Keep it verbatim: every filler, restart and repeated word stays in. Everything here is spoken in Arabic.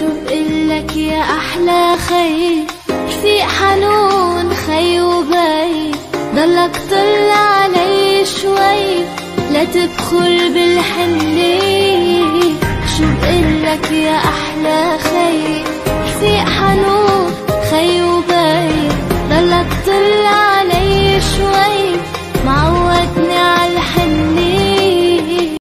شو بقلك يا أحلى خي، رفيق حنون خي وبي، ضلك طل علي شوي لا تبخل بالحنية. شو بقلك يا أحلى خي، رفيق حنون خي وبي، ضلك طل